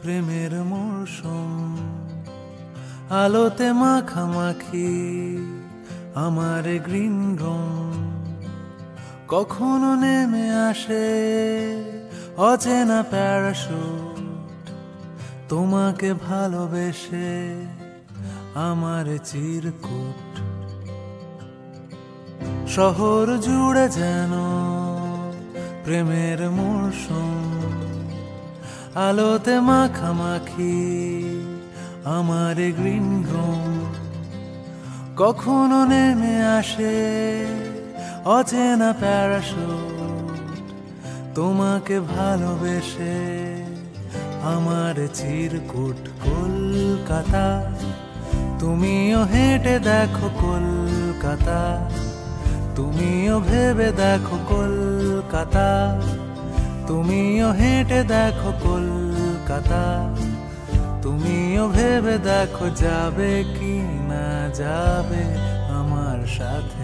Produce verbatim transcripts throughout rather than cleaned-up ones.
প্রেমের মৌসুম আলোতে মাখামাখি আমার গ্রিন রুম কখনো নেমে আসে অচেনা প্যারাশুট তোমাকে ভালোবেসে আমার চিরকুট শহর জুড়ে যেন প্রেমের মৌসুম আলোতে মাখামাখি আমার গ্রিন রুম কখনো নেমে আসে অচেনা প্যারাশুট তোমাকে ভালোবেসে আমার চিরকুট কলকাতা তুমিও হেঁটে দেখো কলকাতা তুমিও ভেবে দেখো কলকাতা তুমিও হেঁটে দেখো কলকাতা তুমিও ভেবে দেখো যাবে কি না যাবে আমার সাথে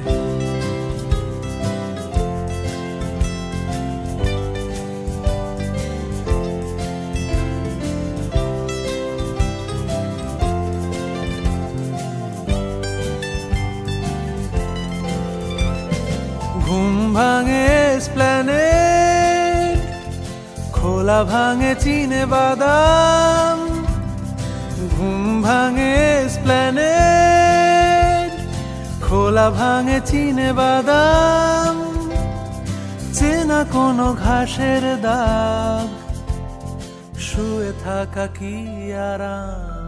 ঘুম ভাঙে এসপ্ল্যানেড খোলা ভাঙে চিনে বাদাম ঘুম ভাঙে এসপ্ল্যানেড খোলা ভাঙে চিনে বাদাম চেনা কোনো ঘাসের দাগ শুয়ে থাকা কি আরাম